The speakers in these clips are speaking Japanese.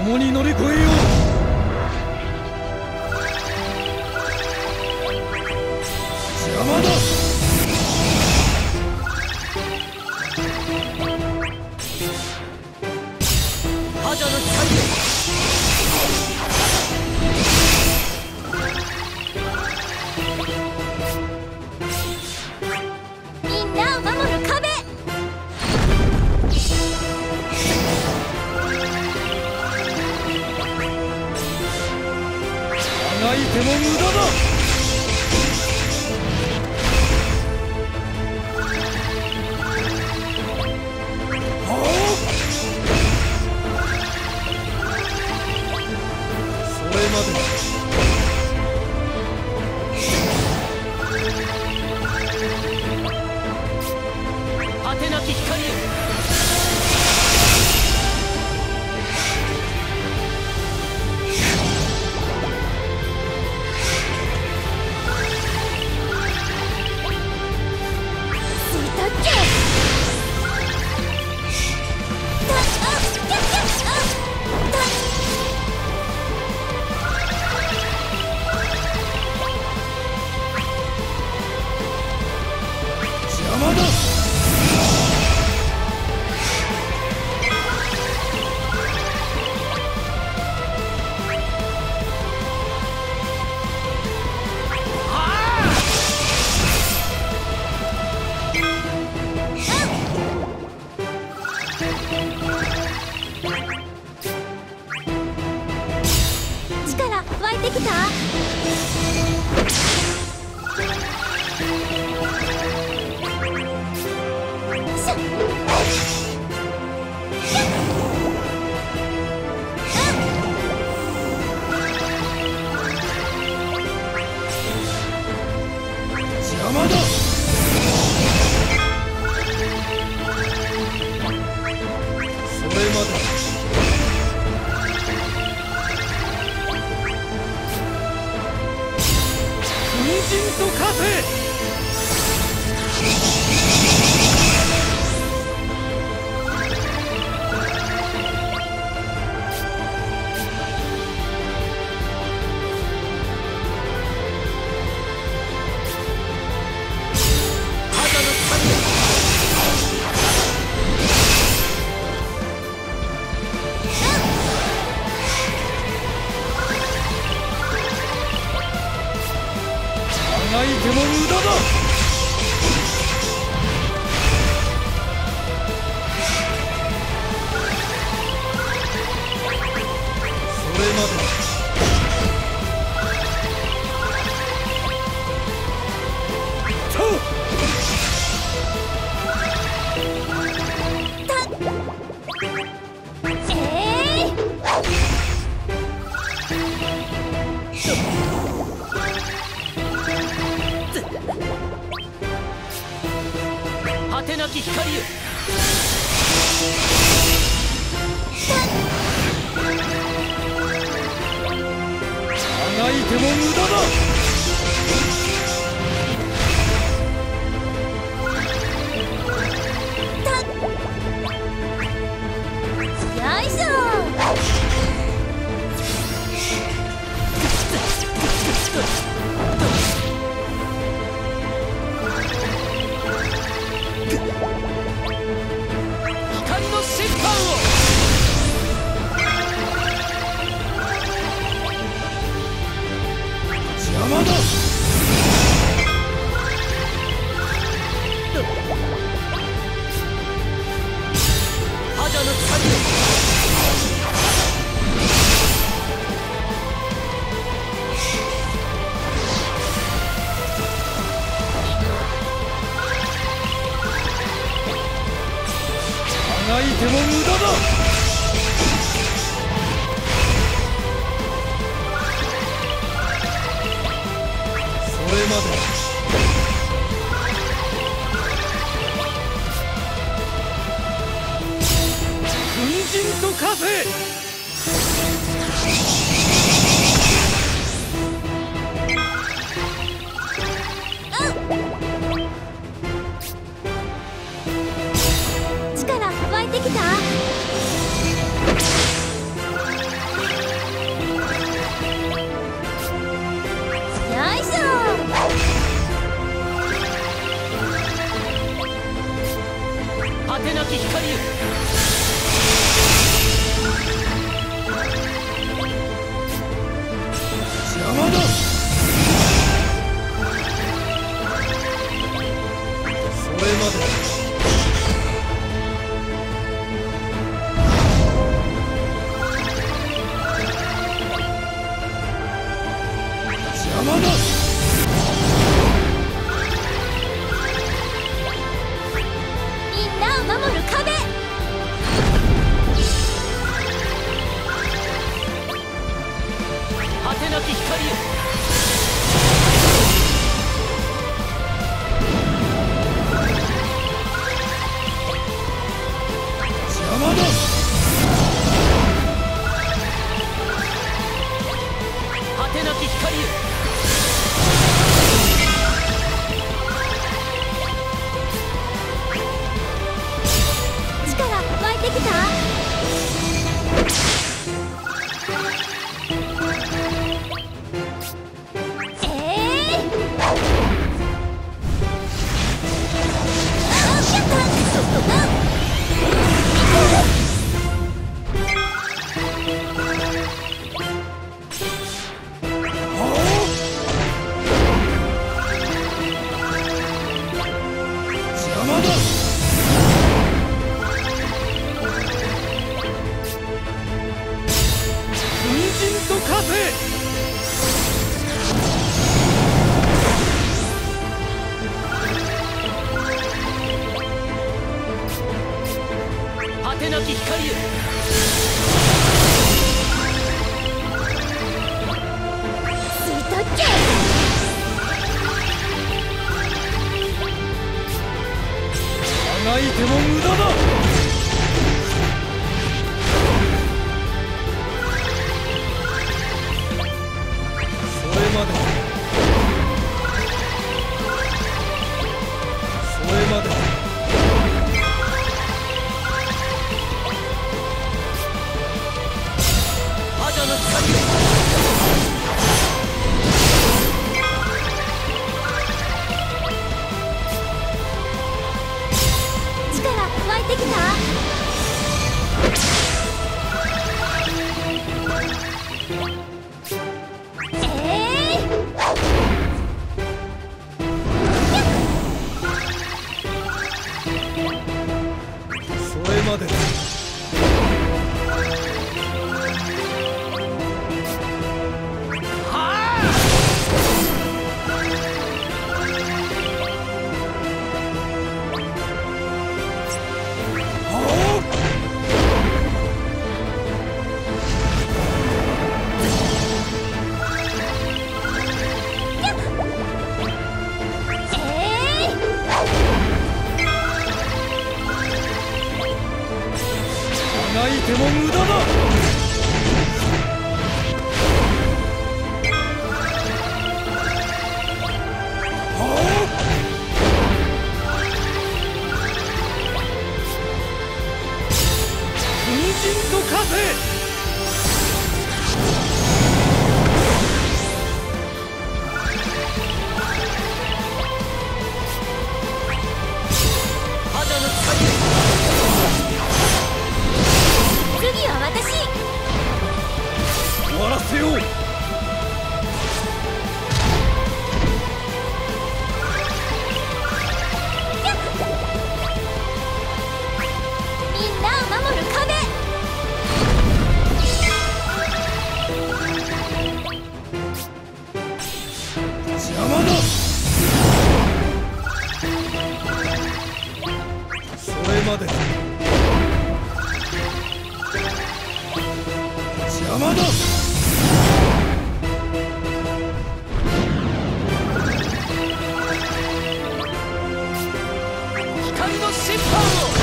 共に乗り越えよう。邪魔だ。 覇者の光よ。みんなを守る壁。 泣いても無駄だ。それまで。 果てなき光よ。 邪魔だ。 力湧いてきた。 邪魔だ。それまで。奮陣と勝て。泣いても無駄だ。それまで。 果てなき光よ。 あがいても無駄だ。 よいしょ。光の審判を。 邪魔だ。 覇者の光よ。 泣いても無駄だ。それまで。奮陣と勝て。 力湧いてきた。 果てなき光よ。 邪魔だ。それまで。邪魔だ。 みんなを守る壁。果てなき光よ。 邪魔だ。 果てなき光よ。力湧いてきた。 邪魔だ。粉塵と風。 果てなき光よ。吸い取っちゃう。 あがいても無駄だ。それまで。それまで。 覇者の光よ。力湧いてきた。 それまで。あがいても無駄だ。粉塵と風。 覇者の光よ。次は私。 終わらせよう。 みんなを守る壁。 邪魔だ。それまで。邪魔だ。 光の審判を。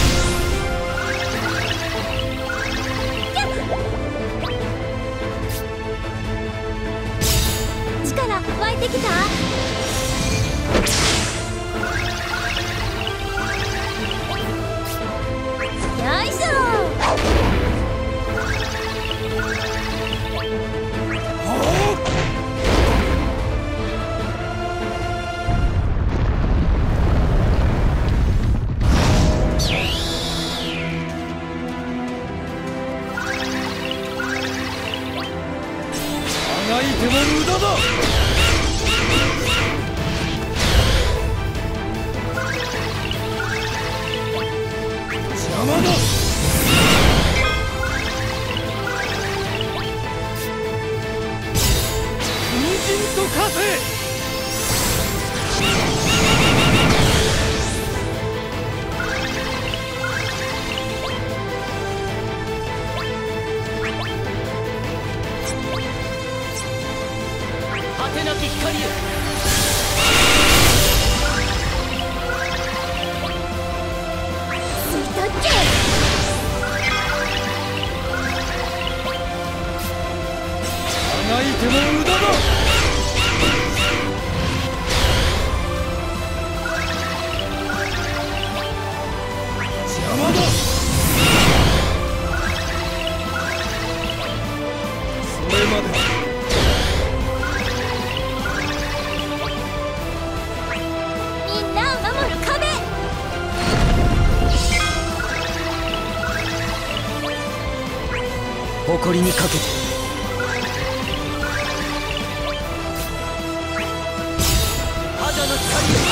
力湧いてきた。よいしょ。 邪魔だ。粉塵と化せ。 果てなき光へ。吸い取って。 あがいても無駄だ。邪魔だ。それまでだ。 誇りにかけて。 肌の光へ。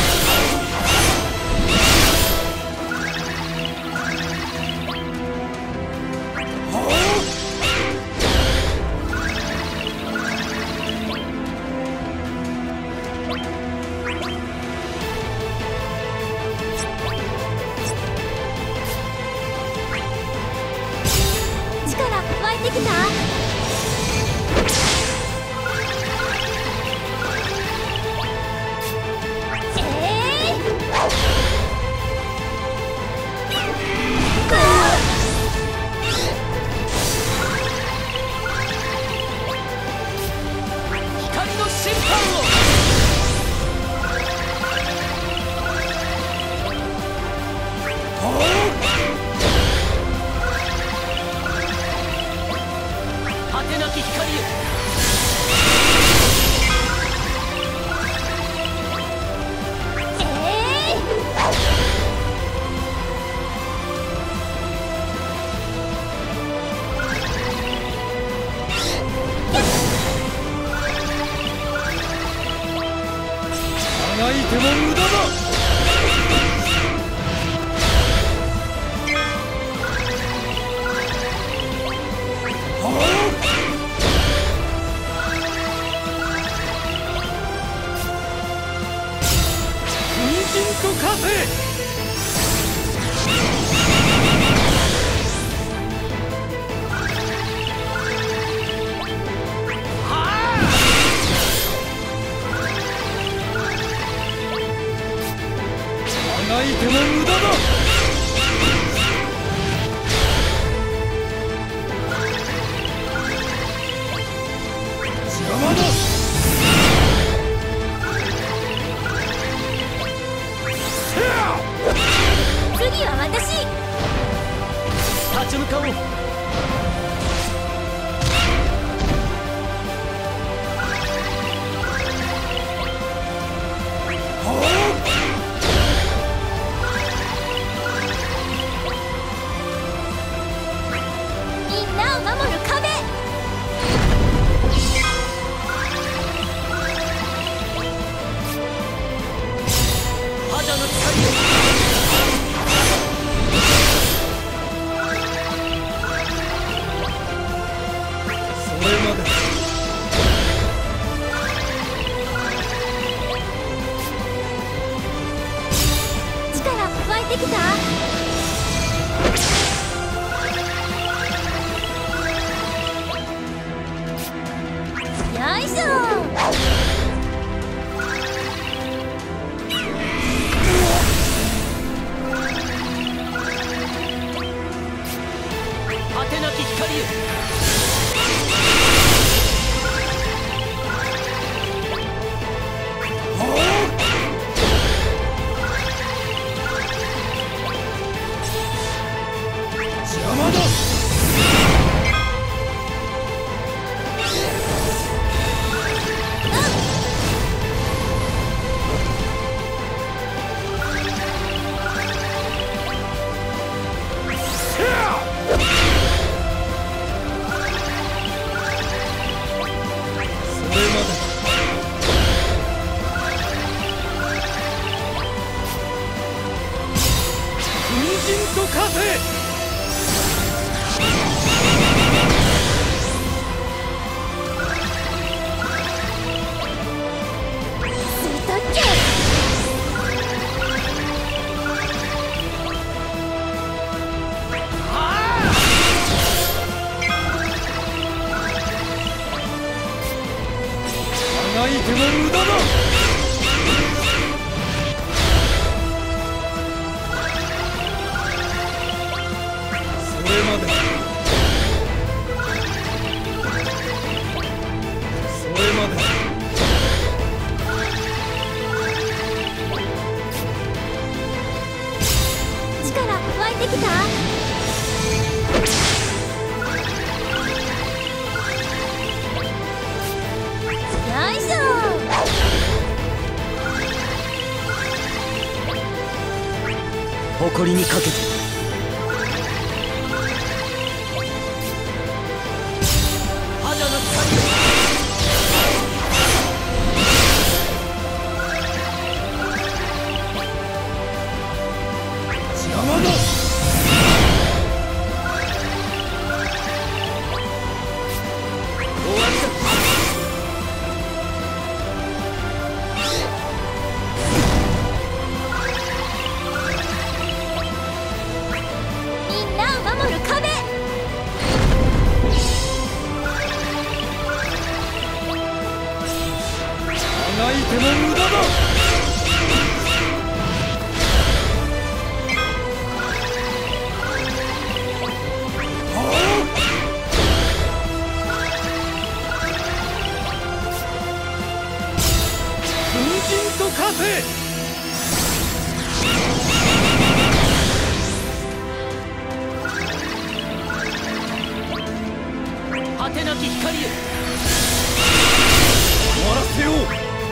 湧いてきた。光の審判を。果てなき光へ。 あがいても無駄だ。粉塵と化せ。あがいても無駄だ。邪魔だ。 次は私。 立ち向かおう。 みんなを守る壁。 肌の光へ。 それまでだ。 力湧いてきた。よいしょ。 果てなき光へ。 てきた。よいしょ。 誇りにかけて覇者の光よ。 邪魔だ。 終わりだ。 みんなを守る壁。 あがいても無駄だ。粉塵と化せ。 果てなき光よ。 終わらせよう。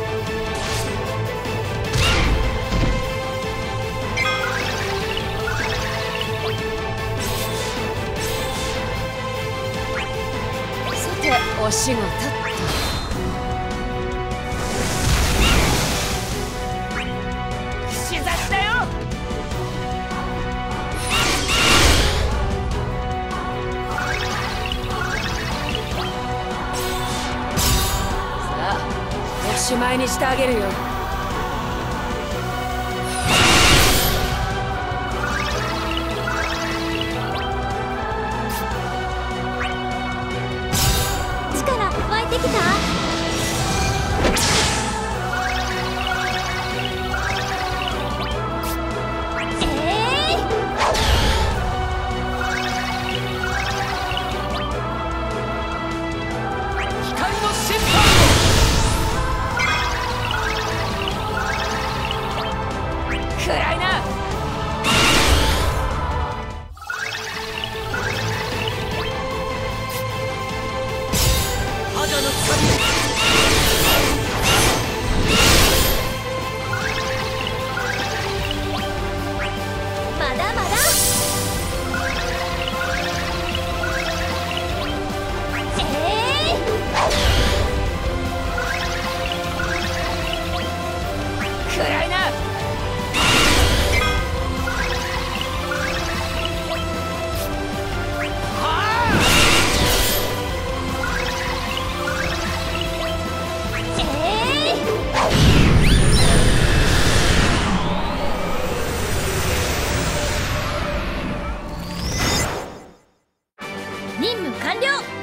さてお仕事。 串刺しだよ。 さあおしまいにしてあげるよ。力湧いてきた。 光の審判を。暗いな。覇者の光よ。 まだまだ。 暗いな。 任務完了。